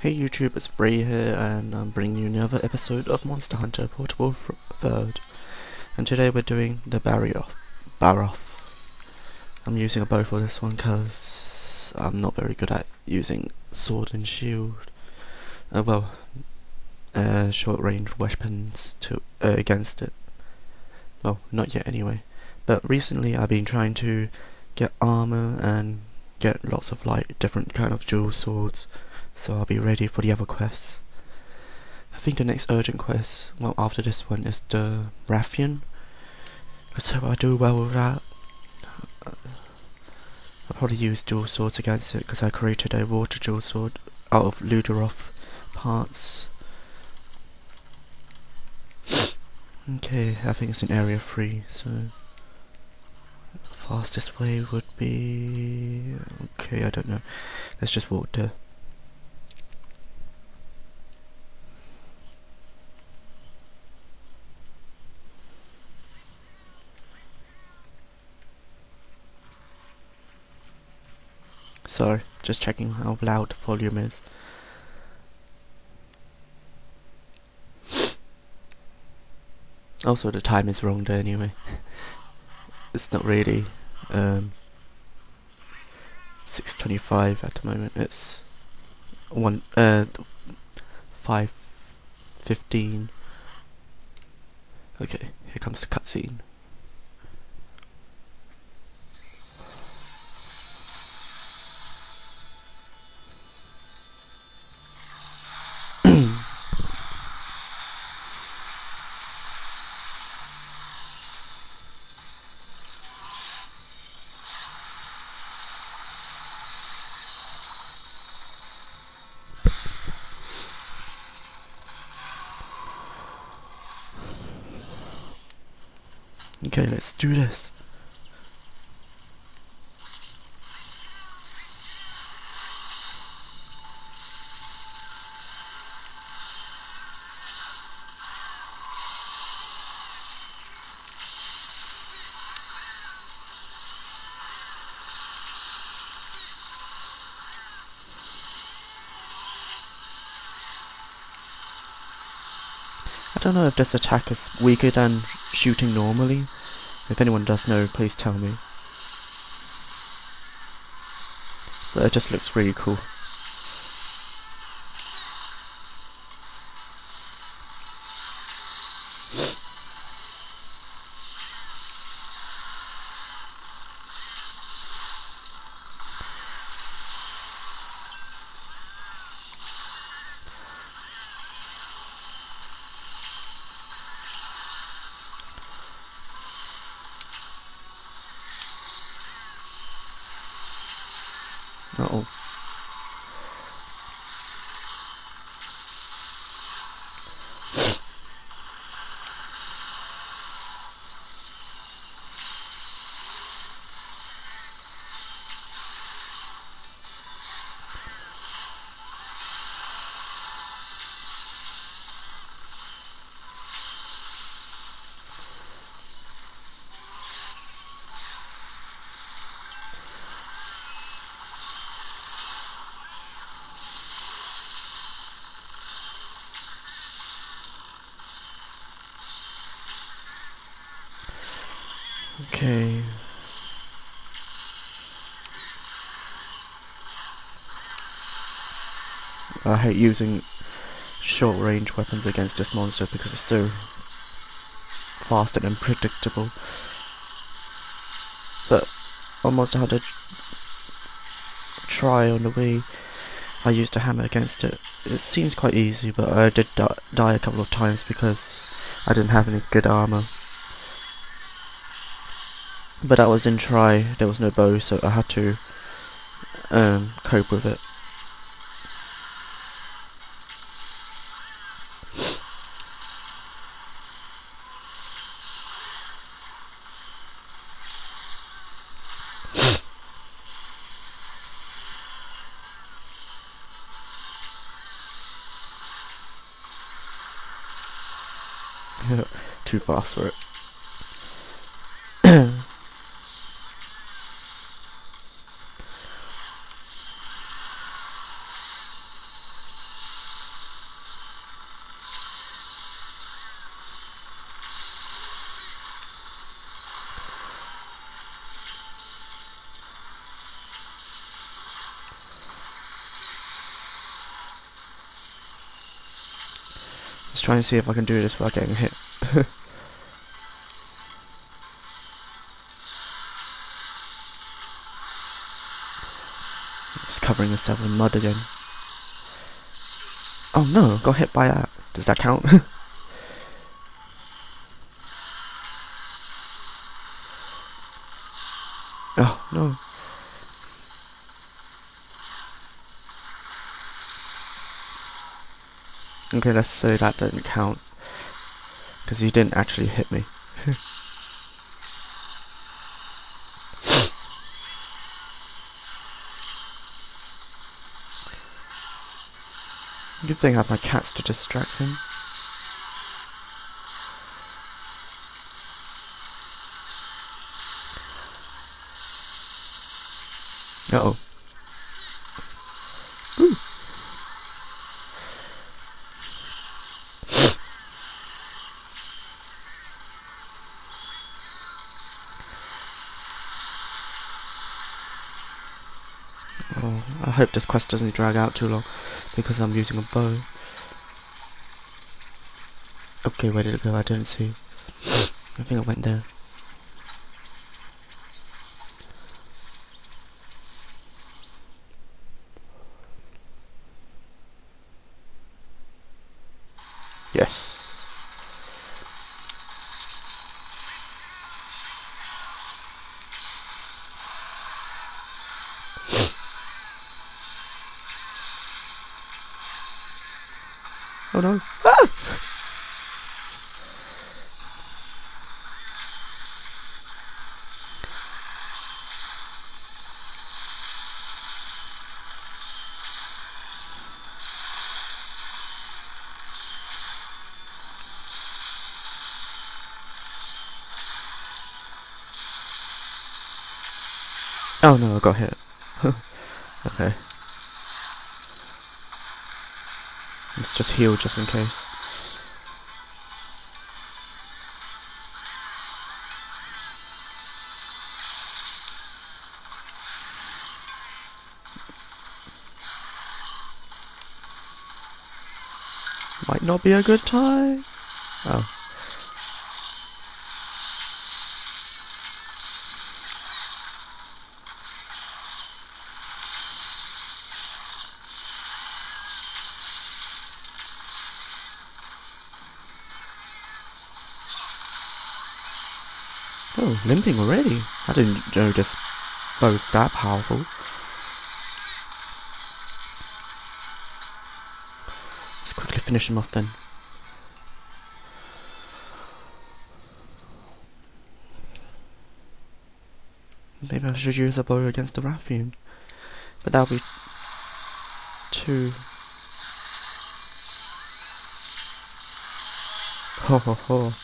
Hey YouTube, it's Bree here, and I'm bringing you another episode of Monster Hunter Portable 3rd. And today we're doing the Barroth. I'm using a bow for this one because I'm not very good at using sword and shield. Short range weapons against it. Well, not yet anyway. But recently I've been trying to get armor and get lots of different kind of dual swords. So I'll be ready for the other quests. I think the next urgent quest, well after this one, is the Raffian. Let's hope I do well with that. I'll probably use dual swords against it because I created a water dual sword out of Luderoth parts. Okay, I think it's in area 3, so fastest way would be... okay, I don't know. Let's just walk there. Sorry, just checking how loud the volume is. Also, the time is wrong there anyway. It's not really 6:25 at the moment. It's 5:15. Okay, here comes the cutscene. Okay, let's do this. I don't know if this attack is weaker than shooting normally. If anyone does know, please tell me. But it just looks really cool. Uh-oh. Okay. I hate using short range weapons against this monster because it's so fast and unpredictable. But almost had a try on the way I used a hammer against it. It seems quite easy, but I did die a couple of times because I didn't have any good armor. But that was in try, there was no bow, so I had to cope with it. Too fast for it. Let's try and see if I can do this without getting hit. Just covering myself in mud again. Oh no, got hit by that. Does that count? Oh no. Okay, let's say that didn't count. Because he didn't actually hit me. Good thing I have my cats to distract him. Uh-oh. Ooh. Oh, I hope this quest doesn't drag out too long, because I'm using a bow. Okay, where did it go? I didn't see. I think I went there. Yes. Oh no. Ah! Oh no, I got hit. Okay. Let's just heal just in case. Might not be a good time. Oh. Oh, limping already. I didn't know this bow's that powerful. Let's quickly finish him off then. Maybe I should use a bow against the raffian. But that'll be too... Ho ho ho.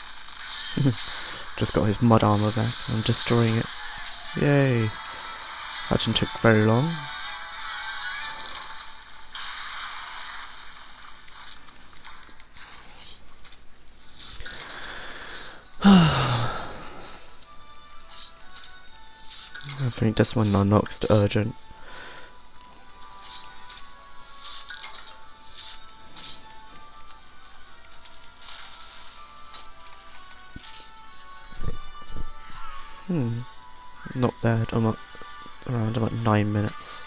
Just got his mud armor back. I'm destroying it. Yay. That didn't take very long. I think this one unlocks the urgent. Not bad. I'm at around about 9 minutes.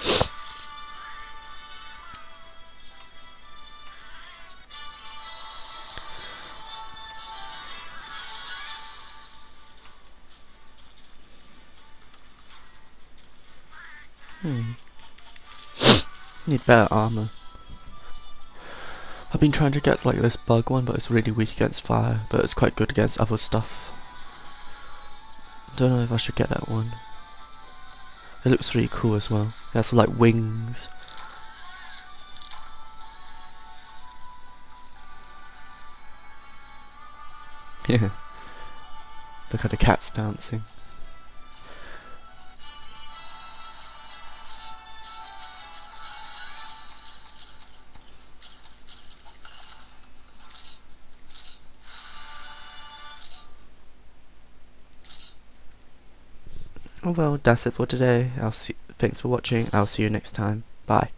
Need better armor. I've been trying to get like this bug one, but it's really weak against fire, but it's quite good against other stuff. Don't know if I should get that one. It looks really cool as well. It has some like wings. Yeah. Look at the cats dancing. Oh well, that's it for today. Thanks for watching. I'll see you next time. Bye.